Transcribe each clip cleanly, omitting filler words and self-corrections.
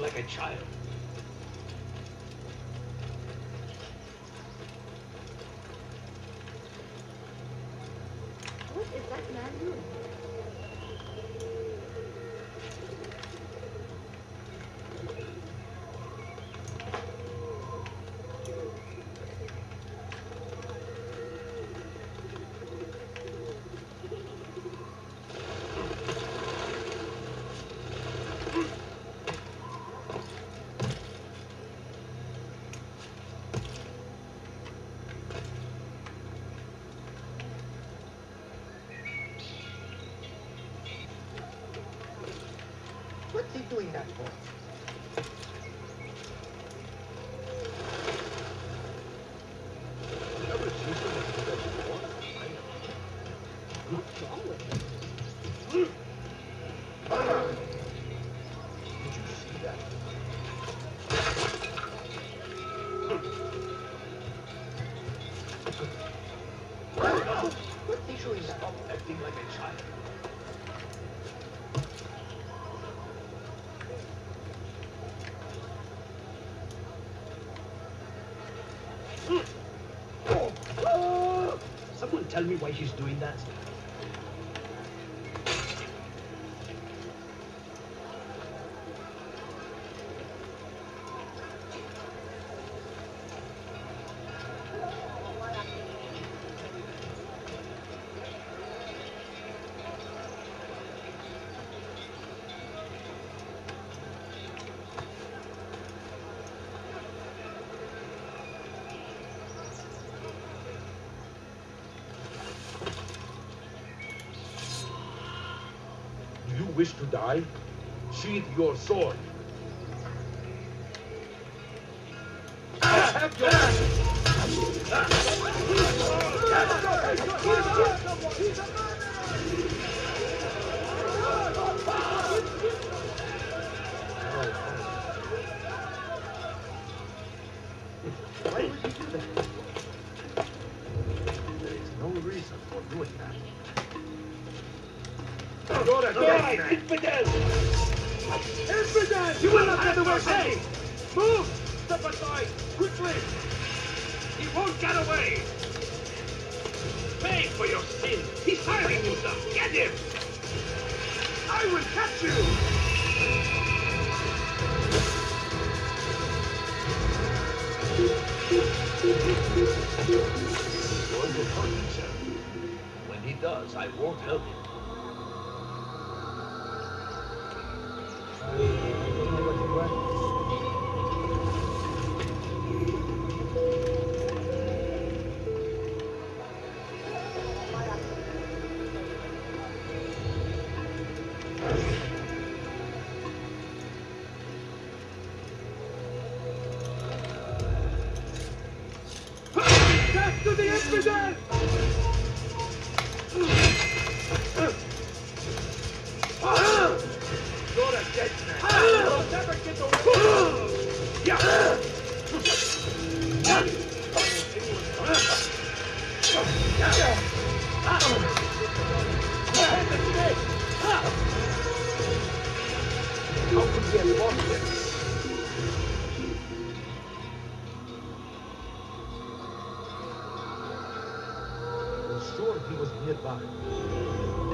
like a child. What is that man doing? What's he doing that for? Never seen someone do that before. What's wrong with him? Did you see that? What's he doing that? Stop acting like a child. Someone tell me why she's doing that. Do you wish to die? Sheath your sword. Have your Why would he do that? There is no reason for doing that. Infidel! Infidel! You will not get away from me! Move! Step aside! Quickly! He won't get away! Pay for your sin! He's firing you, sir! Get him! I will catch you! Going to hurt him, sir. When he does, I won't help him. Death to the infidel! You're a dead man! You'll never get away! Yeah! How could we have lost him? I was sure he was nearby.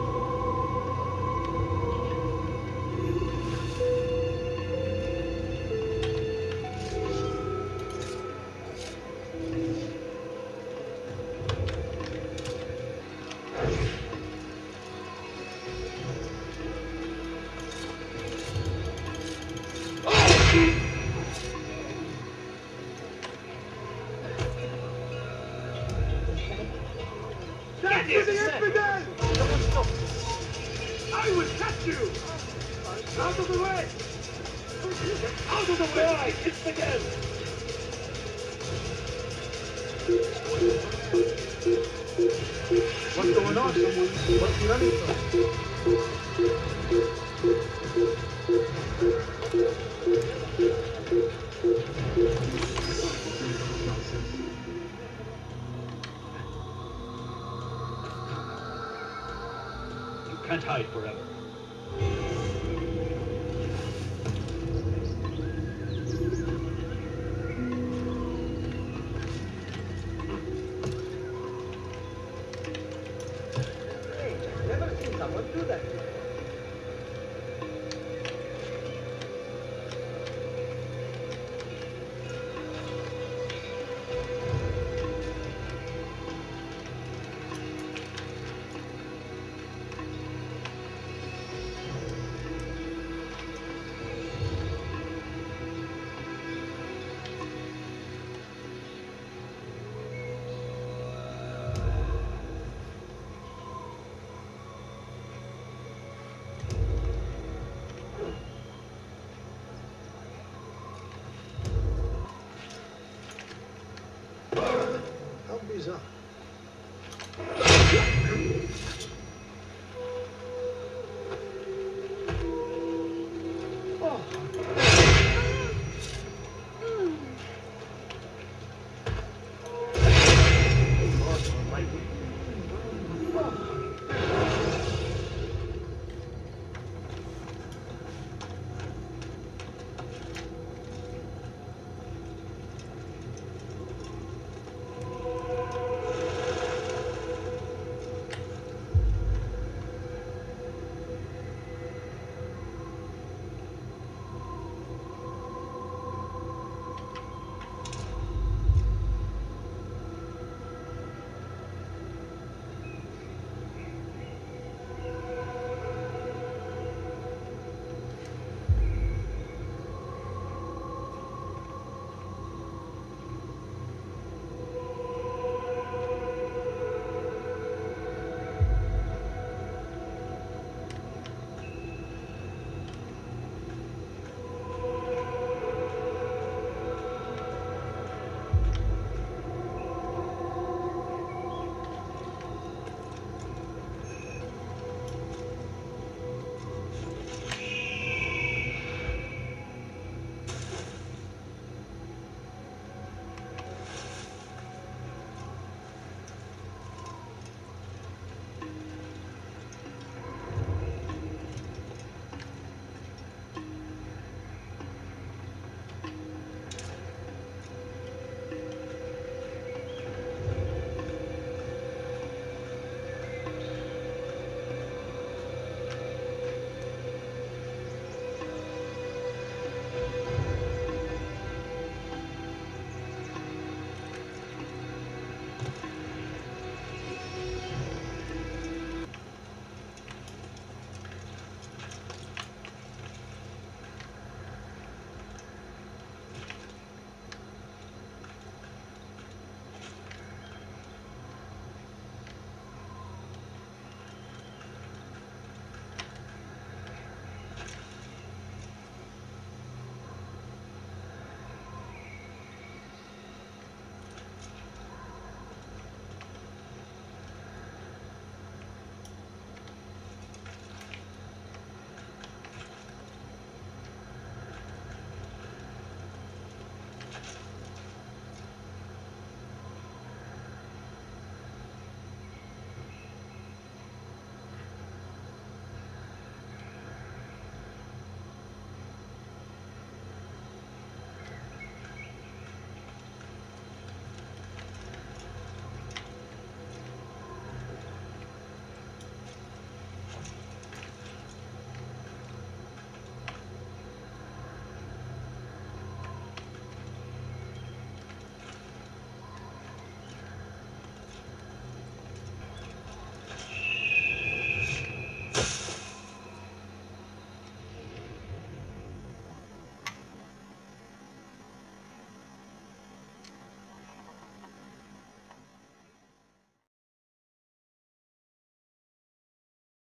Death to the infidel! I will catch you! Out of the way! Out of the way! It's again! What's going on? What's he running from? You can't hide forever. someone do that to you.